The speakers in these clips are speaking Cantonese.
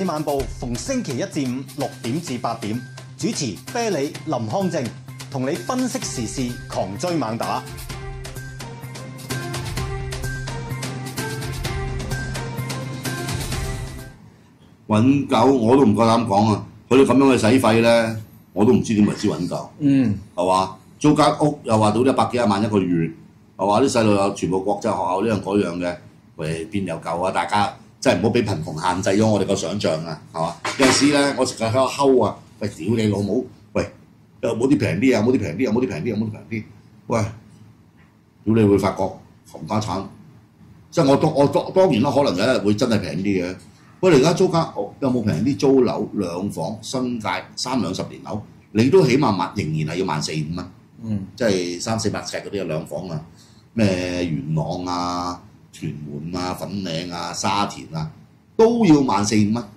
漫步逢星期一至五6點至8點，主持啤梨、林康正，同你分析時事，狂追猛打。 揾狗我都唔夠膽講啊！佢哋咁樣嘅使費咧，我都唔知點為之揾狗。係嘛？租間屋又話到100幾萬一個月，係嘛？啲細路有全部國際學校呢樣嗰樣嘅，喂邊有夠啊？大家真係唔好俾貧窮限制咗我哋個想像啊，係嘛？有陣時咧，我成日喺度睺啊，喂屌你老母，喂有冇啲平啲啊？有冇啲平啲？有冇啲平啲？有冇啲平啲？喂，屌你會發覺冚家產，即係我當然啦，可能有一日會真係平啲嘅。喂，你而家租間屋有冇平啲？租樓兩房新界30-40年樓，你都起碼仍然係要14,500蚊。即係300-400尺嗰啲兩房啊，咩元朗啊、屯門啊、粉嶺啊、沙田啊，都要14,500蚊。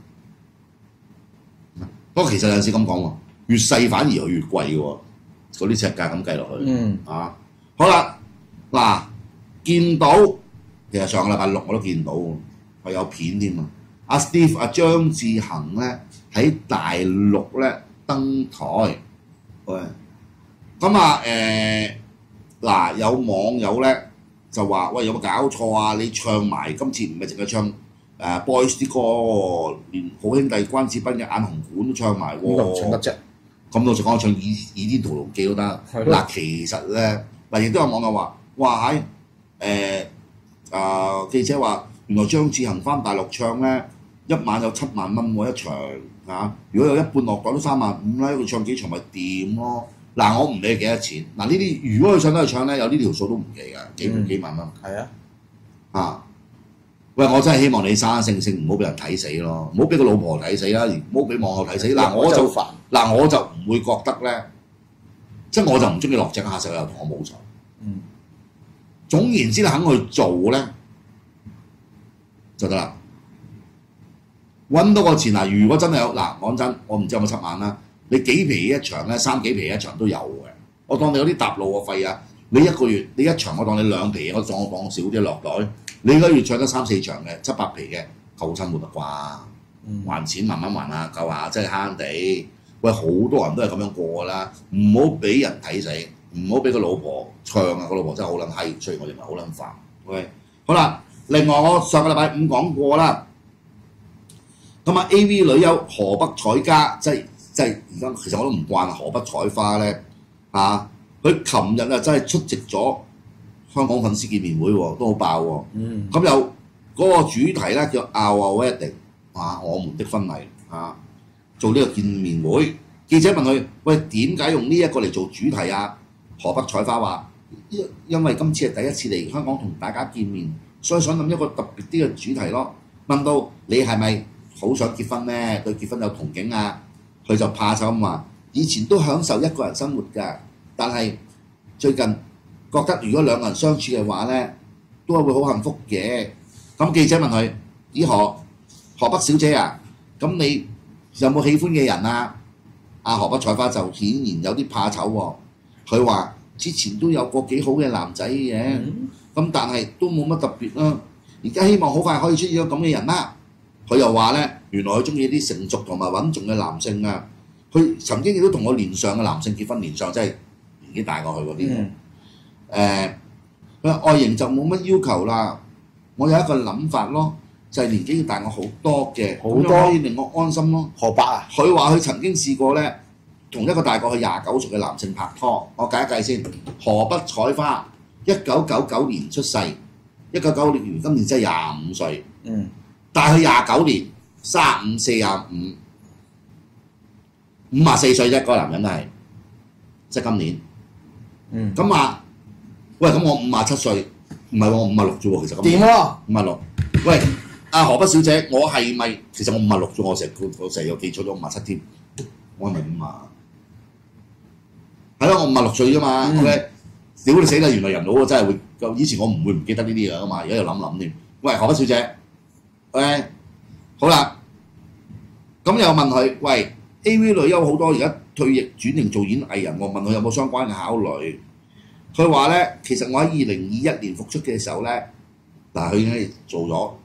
不過其實有陣時咁講喎，越細反而又越貴喎，嗰啲尺價咁計落去。好啦，嗱，見到其實上個禮拜6我都見到係有片添啊。阿 Steve 阿張志恒咧喺大陸咧登台，喂，咁啊嗱有網友咧就話：喂有冇搞錯啊？你唱埋今次唔係淨係唱Boys 啲歌，連好兄弟關智斌嘅《眼紅館》都唱埋喎。咁唱得啫？咁老實講，我唱《倚天屠龍記》都得。嗱，其實咧嗱，亦都有網友話：哇記者話原來張志恒翻大陸唱咧。1晚有7萬蚊喎一場啊！如果有一半落袋都3萬5啦，佢唱幾場咪掂咯。嗱，我唔理幾多錢。嗱，呢啲如果佢上得去唱咧，有呢條數都唔奇㗎，幾萬蚊。係啊！喂，我真係希望你生生性性唔好俾人睇死咯，唔好俾個老婆睇死啦，唔好俾網友睇死。嗱，我就唔會覺得咧，即係我就唔中意落井下石又同我冇仇。總言之，你肯去做咧就得啦。揾到個錢嗱，如果真係有嗱，講真，我唔知有冇7萬啦。你幾皮一場咧，3幾皮一場都有嘅。我當你有啲搭路嘅費啊，你一個月你一場，我當你2皮，我當少啲落袋。你一個月唱得3-4場嘅700皮嘅，夠生活啦啩？還錢慢慢還啊，夠下真係慳地。喂，好多人都係咁樣過啦，唔好俾人睇死，唔好俾個老婆唱啊！個老婆真係好撚閪，所以我認為好撚煩。喂，好啦，另外我上個禮拜5講過啦。咁啊 AV 女優河北彩嘉，即係而家其實我都唔慣河北彩花咧佢琴日啊真係出席咗香港粉絲見面會喎，都好爆喎。咁有嗰個主題咧叫 Our Wedding 我們的婚禮做呢個見面會。記者問佢：喂，點解用呢一個嚟做主題啊？河北彩花話：因為今次係第一次嚟香港同大家見面，所以想諗一個特別啲嘅主題咯。問到你係咪好想結婚咧？對結婚有憧憬啊？佢就怕醜咁話：以前都享受一個人生活㗎，但係最近覺得如果2個人相處嘅話咧，都係會好幸福嘅。咁記者問佢：咦河北小姐啊，咁你有冇喜歡嘅人啊？阿河北彩花就顯然有啲怕醜喎。佢話：之前都有個幾好嘅男仔嘅，咁但係都冇乜特別啦。而家希望好快可以出現咗咁嘅人啦。佢又話咧，原來佢中意啲成熟同埋穩重嘅男性啊。佢曾經亦都同我年上嘅男性結婚，年上即係年紀大過佢嗰啲。佢話外形就冇乜要求啦。我有一個諗法咯，就係年紀要大我好多嘅，咁樣可以令我安心咯。河北啊？佢話佢曾經試過咧，同一個大過佢29歲嘅男性拍拖。我計一計先，河北彩花1999年出世，1996年今年真係25歲。但係佢29年35、45、54歲啫，嗰個男人係，即係今年。咁話，喂，咁我57歲，唔係喎，我56啫喎，其實咁。掂喎，56。喂，阿河北小姐，我係咪其實我56啫？我成日有記錯咗57添，我係咪50？係咯，我56歲啫嘛。OK， 屌你死啦！原來人老真係會，以前我唔會唔記得呢啲嘢噶嘛，而家又諗添。喂，河北小姐。OK， 好啦，咁又問佢：喂 ，AV 女優好多而家退役轉型做演藝人，我問佢有冇相關嘅考慮。佢話咧，其實我喺2021年復出嘅時候咧，嗱佢已經係做咗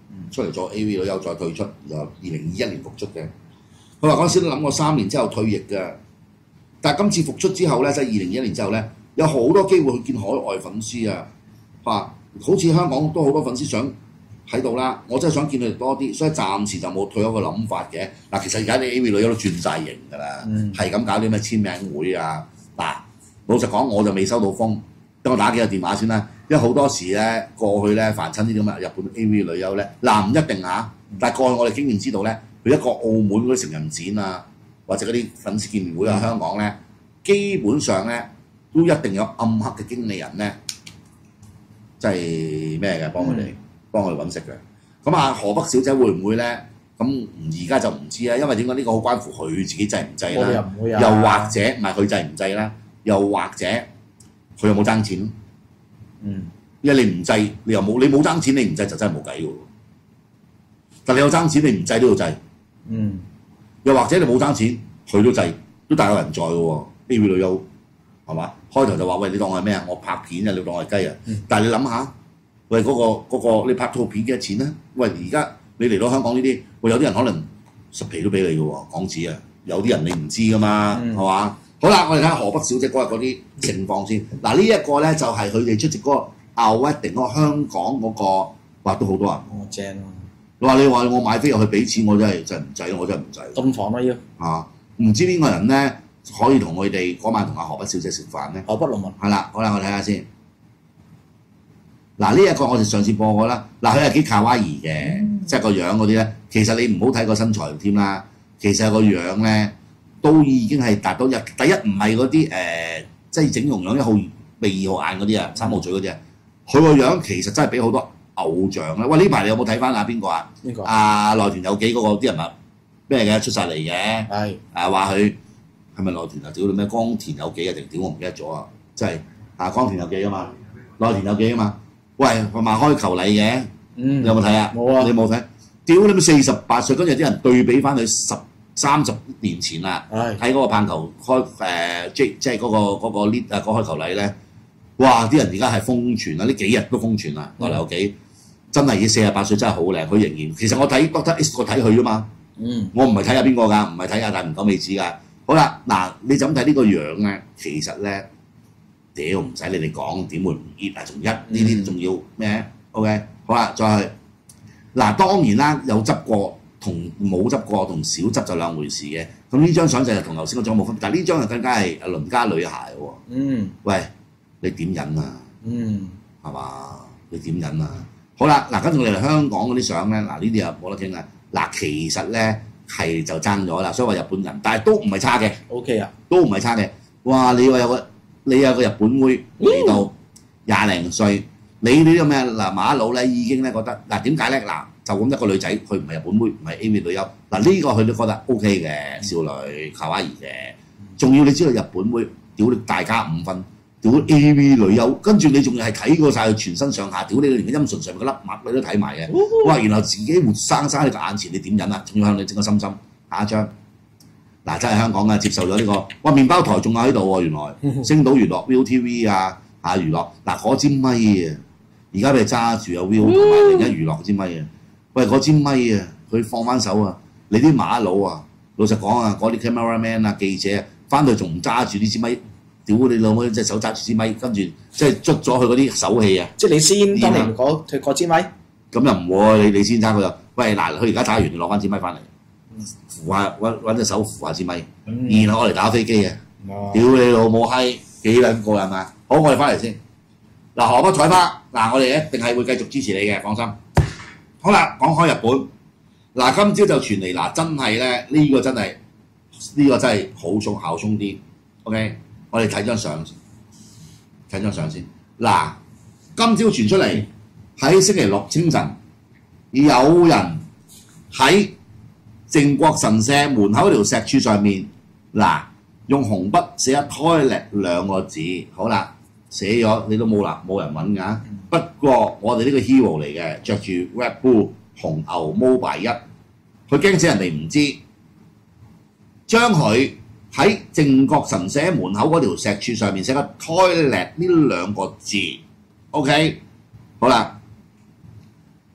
出嚟做 AV 女優再退出，就2021年復出嘅。佢話嗰陣時都諗過3年之後退役嘅，但係今次復出之後咧，即係2021年之後咧，有好多機會去見海外粉絲啊！好似香港都好多粉絲想喺度啦，我真係想見佢哋多啲，所以暫時就冇退休嘅諗法嘅。嗱，其實而家啲 AV 女優都轉晒型㗎啦，係咁搞啲咩簽名會啊！嗱，老實講我就未收到風，等我打幾個電話先啦。因為好多時咧過去咧凡親呢啲咁嘅日本 AV 女優咧，嗱唔一定嚇，但係過去我哋經驗知道咧，去一個澳門嗰啲成人展啊，或者嗰啲粉絲見面會啊，香港咧基本上咧都一定有暗黑嘅經理人咧，即係咩嘅幫佢哋揾食嘅。咁啊，河北小姐會唔會咧？咁而家就唔知啦，因為點解呢個好關乎佢自己制唔制啦，又或者唔係佢制唔制啦，又或者佢有冇爭錢？因為你唔制，你冇爭錢，你唔制就真係冇計嘅喎。但你有爭錢，你唔制都要制。又或者你冇爭錢，佢都制，都大有人在嘅喎。AV 女優係嘛？開頭就話喂，你當我係咩啊？我拍片啊，你當我係雞啊？但係你諗下，喂嗰個你拍套片幾多錢咧？喂，而家你嚟到香港呢啲，喂有啲人可能10皮都俾你嘅喎，港紙啊！有啲人你唔知㗎嘛，係嘛？好啦，我哋睇下河北小姐嗰日嗰啲情況先。嗱，呢一個咧就係佢哋出席嗰個 Wedding 嗰個香港嗰個，哇都好多人。正啊！你話我買飛入去俾錢，我真係唔制，我真係唔制。洞房啦要唔知邊個人咧可以同佢哋嗰晚同阿河北小姐食飯咧？河北農民係啦，好啦，我睇下先。嗱，呢一個我哋上次播過啦。嗱，佢係幾卡哇伊嘅，即係個樣嗰啲咧。其實你唔好睇個身材添啦，其實個樣咧。都已經係達到第一唔係嗰啲即係整容樣1號鼻2號眼嗰啲啊，3號嘴嗰啲啊，佢個樣其實真係比好多偶像啦。喂，呢排你有冇睇翻邊個啊？邊個？內田有紀嗰個啲人物咩嘅出晒嚟嘅，係話佢係咪內田啊？屌你咩江田有紀啊？定屌我唔記得咗啊！即係江田有紀啊嘛，內田有紀啊嘛。喂，佢咪開球禮嘅，你有冇睇啊？冇啊！你冇睇？屌你咪48歲，跟住啲人對比翻佢30年前啦，喺嗰個棒球開即係嗰個 lead 嗰開球禮咧，哇！啲人而家係瘋傳啦，呢幾日都瘋傳啦，內田有紀真係已經48歲，真係好靚，佢仍然其實我睇 Dr. X 我睇佢啊嘛，我唔係睇下邊個㗎，唔係睇下大唔九美子㗎。好啦，嗱你就咁睇呢個樣咧，其實咧屌唔使你哋講點會唔熱啊？仲呢啲仲要咩 ？OK， 好啦，再去嗱，當然啦，有執過。同冇執過同少執就兩回事嘅，咁呢張相就係同頭先嗰張冇分別，但係呢張就更加係鄰家女孩喎。喂，你點忍啊？係嘛？你點忍啊？好啦，嗱，跟住我哋嚟香港嗰啲相咧，嗱呢啲又冇得傾啦。嗱，其實咧係就爭咗啦，所以話日本人，但係都唔係差嘅。OK 啊，都唔係差嘅。哇！你話有個日本妹嚟到20零歲，你呢啲咩嗱馬佬咧已經咧覺得嗱點解咧嗱？就咁一個女仔，佢唔係日本妹，唔係 AV 女優。嗱呢個佢都覺得 OK 嘅少女，卡哇伊嘅。仲要你知道日本妹屌你大家5分，屌 AV 女優，跟住你仲要係睇過晒佢全身上下，屌你連個陰唇上面嗰粒癦你都睇埋嘅。哇！原來自己活生生喺你個眼前，你點忍啊？仲要向你整個心心。下一張，嗱真係香港啊，接受咗呢個。哇！麵包台仲有喺度喎，原來星島娛樂 ViuTV 啊娛樂嗱嗰支咪啊，而家俾你揸住有 Viu 同埋另一娛樂嗰支咪啊。喂，嗰支咪啊，佢放翻手啊！你啲馬佬啊，老實講啊，嗰啲 cameraman 啊、記者啊，翻到仲唔揸住呢支咪？屌你老母隻手揸住支咪，跟住即係捉咗佢嗰啲手氣啊！即係你先當年嗰支咪？咁又唔會，你先揸佢就，喂嗱，佢而家打完，你攞翻支咪翻嚟，扶下揾隻手扶下支咪，然後我嚟打飛機啊！屌你老母閪，幾撚過癮啊！好，我哋翻嚟先。嗱，河北採花，嗱，我哋一定係會繼續支持你嘅，放心。好啦，講開日本，嗱今朝就傳嚟，嗱真係咧呢個真係好鬆效鬆啲 ，OK， 我哋睇張相先，嗱今朝傳出嚟喺星期六清晨，有人喺靖國神社門口條石柱上面，嗱用紅筆寫咗 toilet 2個字，好啦，寫咗你都冇人揾㗎。不過我哋呢個 hero 嚟嘅，着住 Red Bull 紅牛 Mobile 1，佢驚死人哋唔知，將佢喺靖國神社門口嗰條石柱上面寫個 toilet 呢2個字 ，OK， 好啦，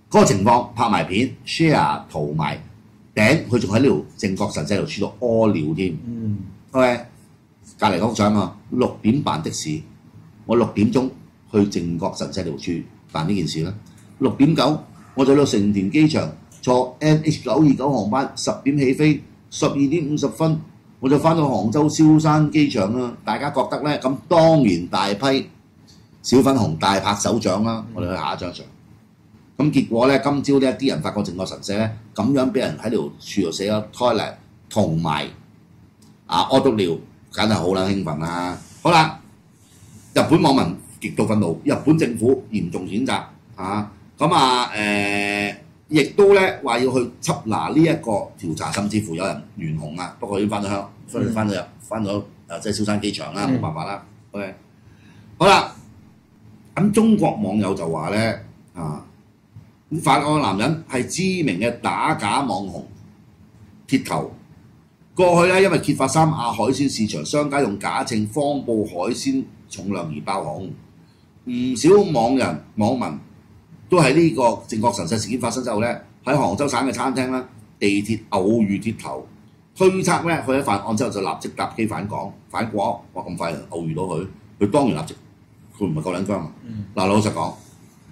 嗰個情況拍埋片 share 圖埋頂，佢仲喺呢條靖國神社條柱度屙尿添。OK， 隔離講相啊，6點辦的士，我6點鐘去靖國神社條柱辦呢件事啦。6點9我就到成田機場坐 NH929航班，10點起飛，12點50分我就翻到杭州蕭山機場啦。大家覺得咧，咁當然大批小粉紅大拍手掌啦。我哋去下一張相。咁結果咧，今朝呢一啲人發覺靖國神社咧，咁樣俾人喺條柱度寫咗 toilet 同埋屙督尿，梗係好撚興奮啦！好啦，日本網民極度憤怒，日本政府嚴重譴責亦都咧話要去緝拿呢一個調查，甚至乎有人懸紅啊，不過已經翻咗鄉，所以翻咗即係蕭山機場啦，冇辦法啦。OK， 好啦，咁中國網友就話咧犯案男人係知名嘅打假網紅鐵頭。過去咧，因為揭發三亞海鮮市場商家用假稱謊報海鮮重量而爆紅，唔少網民都喺呢個靖國神社事件發生之後咧，喺杭州省嘅餐廳啦、地鐵偶遇鐵頭，推測咧佢喺犯案之後就立即搭機返國，哇咁快就偶遇到佢，佢當然立即，佢唔係夠撚僵啊！嗱，老實講，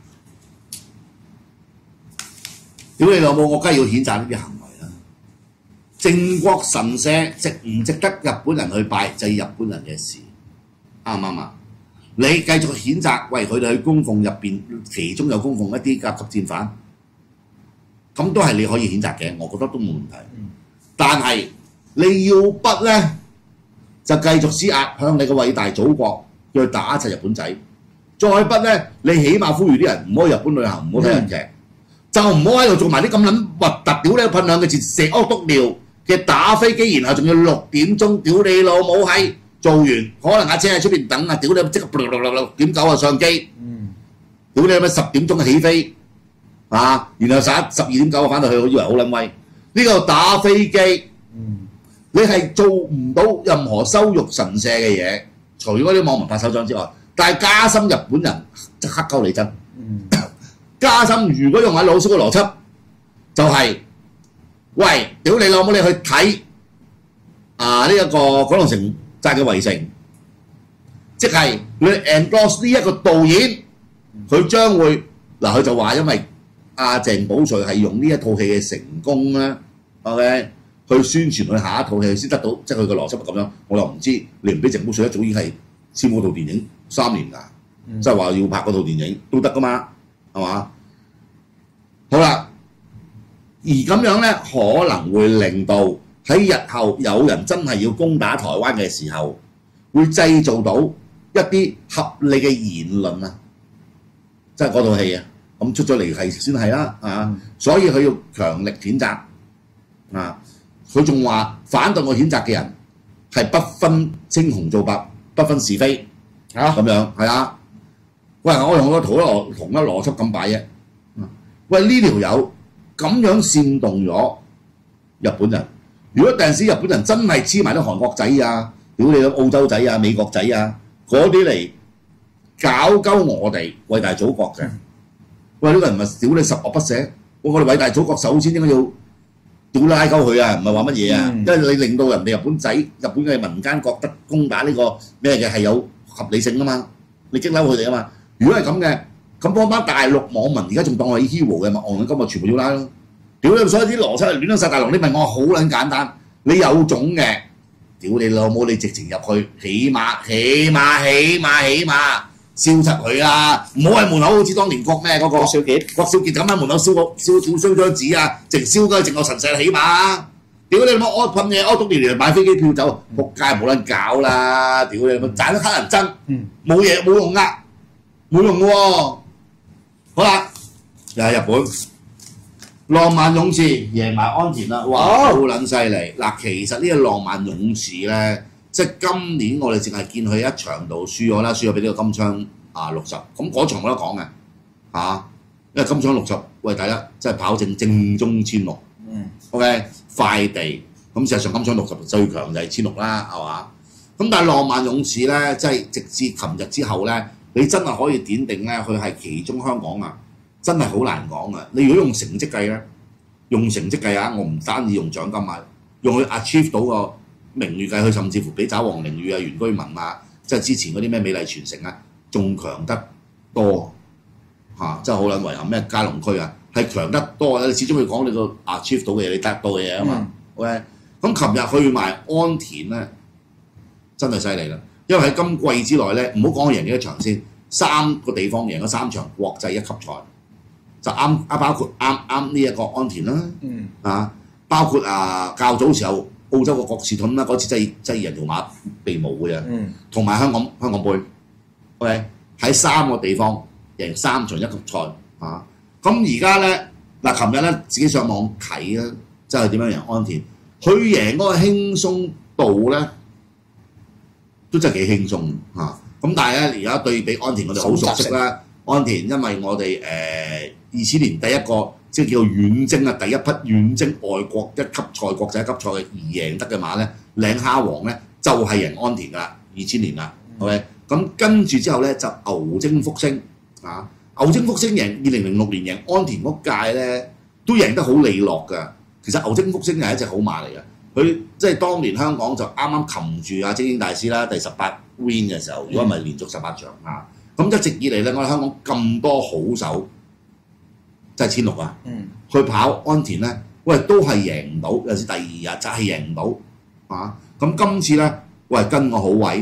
屌你老母，我梗係要譴責呢啲行為啦！靖國神社值唔值得日本人去拜，就係日本人嘅事，啱唔啱啊？你繼續譴責，喂佢哋去供奉入邊，其中有供奉一啲甲級戰犯，咁都係你可以譴責嘅，我覺得都冇問題。但係你要不咧，就繼續施壓向你嘅偉大祖國去打一齊日本仔，再不咧，你起碼呼籲啲人唔好去日本旅行，唔好睇日劇，就唔好喺度做埋啲咁撚核突，屌你噴兩個字石屙督尿嘅打飛機，然後仲要6點鐘，屌你老母閪！做完可能架車喺出邊等啊！屌你即刻6點9上機，屌你咪10點鐘起飛然後12點9翻到去，我以為好撚威。呢個打飛機，你係做唔到任何羞辱神社嘅嘢，除咗啲網民拍手掌之外，但係加深日本人即刻鳩你真。加深如果用喺老師嘅邏輯，就係、喂，屌你老母，你去睇呢一個九龍城寨嘅圍城，即係你 endorse 呢一個導演，佢將會佢就話因為鄭保瑞係用呢一套戲嘅成功咧 ，OK， 去宣傳佢下一套戲先得到，即係佢嘅邏輯係咁樣。我又唔知你唔俾鄭保瑞一早已經係簽嗰套電影3年㗎，即係話要拍嗰套電影都得㗎嘛，係嘛？好啦，而咁樣咧可能會令到喺日後有人真係要攻打台灣嘅時候，會製造到一啲合理嘅言論即係嗰套戲咁出咗嚟係先係啦所以佢要強力譴責佢仲話反對我譴責嘅人係不分青紅皂白，不分是非咁樣係啊！喂，我用個同一邏輯咁擺啫。喂，呢條友咁樣煽動咗日本人。如果第陣時日本人真係黐埋啲韓國仔屌你澳洲仔美國仔嗰啲嚟搞鳩我哋偉大祖國嘅，喂呢個人咪屌你十惡不赦！我哋偉大祖國首先應該要屌拉鳩佢唔係話乜嘢因為你令到人哋日本嘅民間覺得攻打呢個咩嘅係有合理性啊嘛，你激嬲佢哋啊嘛。如果係咁嘅，咁嗰班大陸網民而家仲當我係 hero 嘅嘛，今日全部要拉咯。屌你，所以啲邏輯係亂咗晒大龍。你問我好撚簡單，你有種嘅，屌你老母，你直情入去，起碼燒柒佢啦，唔好喺門口好似當年郭少傑咁喺門口燒張紙淨燒鳩靖國神社起碼。屌你老母，屙噴嘢屙督尿嚟買飛機票走，仆街冇撚搞啦！屌你老母，賺得黑人憎，冇嘢冇用冇用喎。好啦，又係日本。浪漫勇士贏埋安田啦，哇，好撚犀利！嗱，其實呢個浪漫勇士咧，即係今年我哋淨係見佢一場度輸咗啦，輸咗俾呢個金槍60，咁嗰場冇得講嘅因為金槍60，喂大家即係跑正宗1600，OK 快地，咁事實上金槍60最強就係1600啦，係嘛？咁但係浪漫勇士咧，即係直至琴日之後咧，你真係可以點定咧，佢係其中香港即真係好難講嘅。你如果用成績計咧，用成績計啊，我唔單止用獎金啊，用去 achieve 到個名譽計，佢甚至乎比爪皇陵譽啊、原居民啊，即係之前嗰啲咩美麗傳承啊，仲強得多嚇，真係好撚遺憾。咩加龍區啊，係強得多嘅。你始終要講你個 achieve 到嘅嘢，你得到嘅嘢啊嘛。OK， 咁琴日去埋安田咧，真係犀利啦！因為喺今季之內咧，唔好講贏幾多場先，3個地方贏咗3場國際一級賽，就包括啱呢一個安田啦，包括較早時候澳洲個國士盾啦，嗰次真係人條馬被冇嘅啊，同埋香港杯，OK 喺3個地方贏3場一級賽嚇。咁而家咧嗱，琴日咧自己上網睇啦，即係點樣贏安田，佢贏嗰個輕鬆度咧都真係幾輕鬆嚇。咁但係咧而家對比安田，我哋好熟悉啦。安田因為我哋2000年第一個即係叫做遠征啊，第一匹遠征外國一級賽、國際一級賽嘅而贏得嘅馬咧，領蝦王咧就係贏安田㗎啦，2000年啦。OK， 咁跟住之後咧就牛精福星啊，牛精福星贏2006年贏安田嗰屆咧都贏得好利落㗎。其實牛精福星係一隻好馬嚟嘅，佢即係當年香港就啱啱擒住阿精英大師啦，第18 win 嘅時候，如果唔係連續18場啊。咁一直以嚟咧，我哋香港咁多好手，即係16啊，去跑安田咧，喂都係贏唔到，有時第2日就係贏唔到啊！咁今次咧，喂跟個好位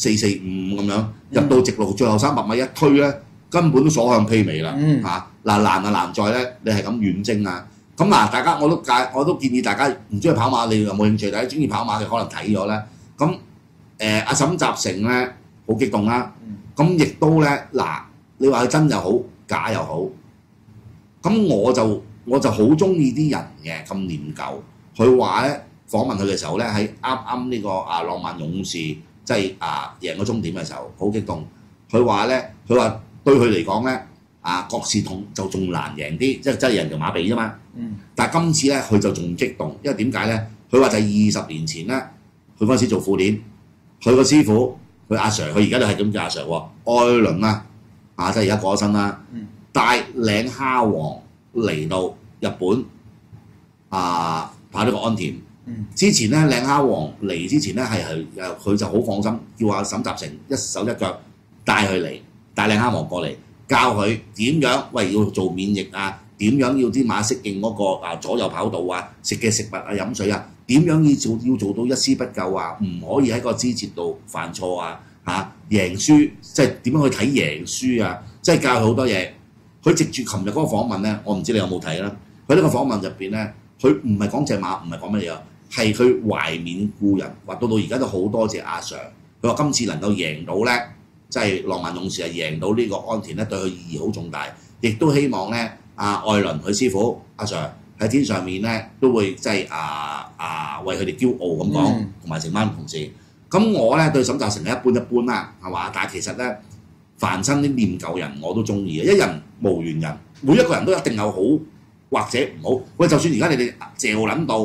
445咁樣入到直路，最後300米一推咧，根本都所向披靡啦嚇！嗱難就難在咧，你係咁遠征啊！咁嗱，大家我都建議大家唔中意跑馬，你有冇興趣？大家中意跑馬嘅可能睇咗咧。咁阿沈集成咧好激動啦。咁亦都咧嗱，你話佢真又好，假又好，咁我就好中意啲人嘅咁念舊。佢話咧訪問佢嘅時候咧，喺啱呢個浪漫勇士即係贏咗終點嘅時候，好激動。佢話對佢嚟講咧國士盾就仲難贏啲，即係贏條馬鼻啫嘛。但係今次咧佢就仲激動，因為點解咧？佢話就係20年前咧，佢嗰陣時做副練，佢個師傅。佢阿 Sir， 佢而家都係咁叫阿 Sir 喎，愛倫即係而家過咗身啦，帶領蝦王嚟到日本跑呢個安田。之前咧領蝦王嚟之前咧佢就好放心，叫阿沈集成一手一腳帶佢嚟，帶領蝦王過嚟，教佢點樣要做免疫啊，點樣要啲馬適應嗰個左右跑道啊，食嘅食物啊、飲水啊。點樣要做到一絲不苟啊？唔可以喺個枝節度犯錯啊！贏輸即係點樣去睇贏輸啊？即係教佢好多嘢。佢藉住琴日嗰個訪問咧，我唔知你有冇睇啦。佢呢個訪問入邊咧，佢唔係講隻馬，唔係講乜嘢啊，係佢懷緬故人，話到而家都好多謝阿 Sir。佢話今次能夠贏到咧，即係浪漫勇士贏到呢個安田咧，對佢意義好重大。亦都希望咧，愛倫佢師傅阿 Sir。喺天上面咧，都會即係為佢哋驕傲咁講，同埋成班同事。咁我咧對沈集成係一般啦，係嘛？但係其實咧，凡親啲念舊人我都中意嘅，一人無完人，每一個人都一定有好或者唔好。喂，就算而家你哋嚼撚到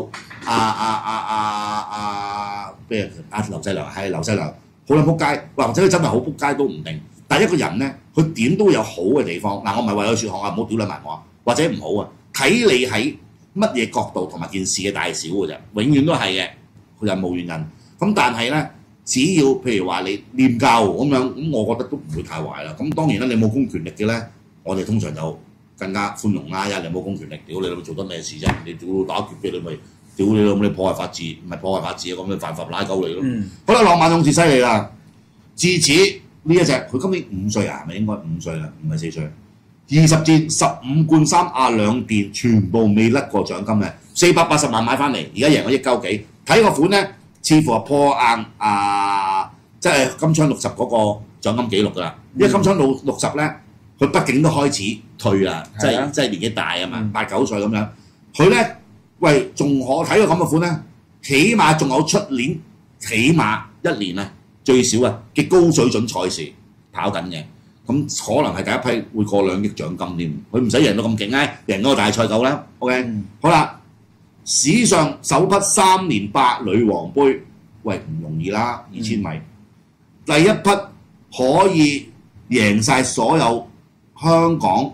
咩劉細良係劉細良，好撚撲街，或者佢真係好撲街都唔定。但係一個人咧，佢點都有好嘅地方。嗱，我唔係為佢説項啊，唔好屌撚埋我，或者唔好啊，睇你喺乜嘢角度同埋件事嘅大小嘅啫，永遠都係嘅，佢就無完人。咁但係咧，只要譬如話你念舊咁樣，咁我覺得都唔會太壞啦。咁當然啦，你冇公權力嘅咧，我哋通常就更加寬容啦。因為你冇公權力，屌你老母做得咩事啫？你屌打劫嘅你咪屌你老母，你破壞法治，唔係破壞法治啊！咁你犯法拉鳩你咯。好啦，浪漫勇士犀利啦！自此呢一隻佢今年5歲啊，係咪應該5歲啦？唔係4歲。20戰15冠3兩電，全部未甩過獎金嘅，480萬買翻嚟，而家贏咗1鳩幾。睇個款咧，似乎係破硬即係金槍60嗰個獎金紀錄㗎啦。因為金槍60咧，佢畢竟都開始退啦，即係年紀大啊嘛，8、9歲咁樣。佢咧，喂，仲可睇個咁嘅款咧，起碼仲有出年，起碼1年啊，最少啊嘅高水準賽事跑緊嘅。咁可能係第一批會過2億獎金添，佢唔使贏到咁勁咧，贏到個大賽夠啦。OK，好啦，史上首匹3連8女王杯，喂唔容易啦，2000米，第一匹可以贏晒所有香港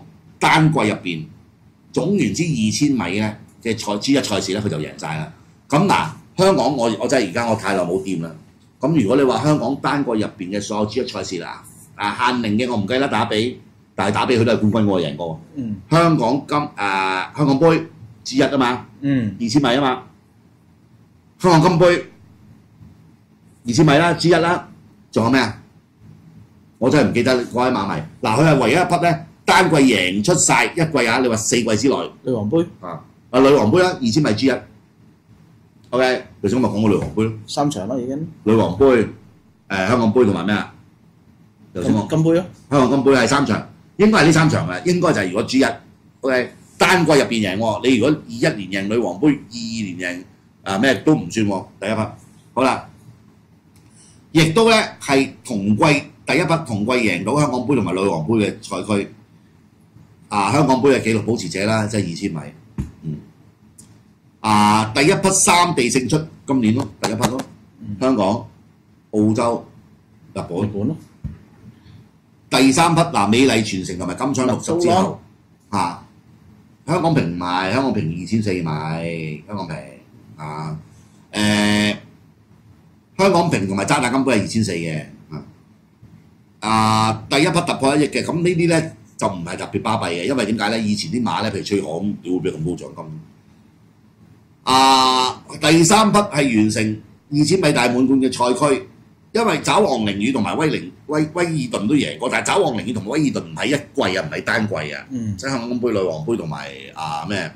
單季入邊總言之2000米咧嘅G1賽事咧，佢就贏晒啦。咁嗱，香港我真係而家我太耐冇掂啦。咁如果你話香港單季入邊嘅所有G1賽事啦，限定嘅我唔計啦，打比，但係打比佢都係冠軍喎，贏過。香港香港杯G1啊嘛，2000米啊嘛，香港金杯2000米啦，G1啦，仲有咩啊？我真係唔記得嗰位馬迷。嗱，佢係唯一一匹咧單季贏出晒一季啊！你話4季之內， 女王杯女王杯啦，2000米G1。OK， 頭先我咪講過女王杯咯 ，3場啦已經。 女王杯、香港杯同埋咩啊？頭先我金杯咯， 香港金杯係3場，應該係呢3場嘅，應該就係如果G1。OK， 單季入邊贏喎，你如果21年贏女王杯，22年贏咩都唔算喎，第一匹。好啦，亦都咧係同季第一匹同季贏到香港杯同埋女王杯嘅賽區。香港杯嘅紀錄保持者啦，即係2000米。第一匹3地勝出，今年咯，第一匹咯，香港、澳洲、日本咯。 第3匹美麗傳承同埋金槍60之後，香港平賣，香港平2400買，香港平香港平同埋渣打金杯係2400嘅。第一匹突破1億嘅，咁呢啲咧就唔係特別巴閉嘅，因為點解咧？以前啲馬咧，譬如翠河咁，你會俾咁高獎金。第3匹係完成2000米大滿貫嘅賽區，因為爪昂寧語同埋威爾頓都贏過，但係爪昂寧語同埋威爾頓唔係一季啊，唔係單季啊，即係香港金杯、女王杯同埋咩，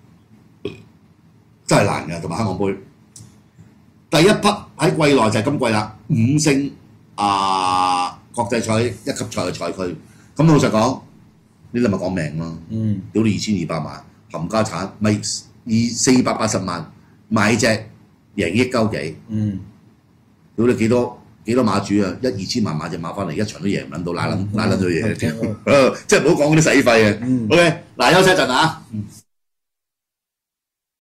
真係難㗎，同埋香港杯。第一匹喺季內就係今季啦，5勝國際賽1級賽嘅賽區。咁老實講，呢啲咪講命咯，屌你2200萬冚家產，咪480萬買隻贏億鳩幾，屌你幾多馬主啊？2000萬買隻馬翻嚟，一場都贏唔撚到，拉撚咗嘢，即係唔好講嗰啲使費啊。OK， 嗱休息一陣啊。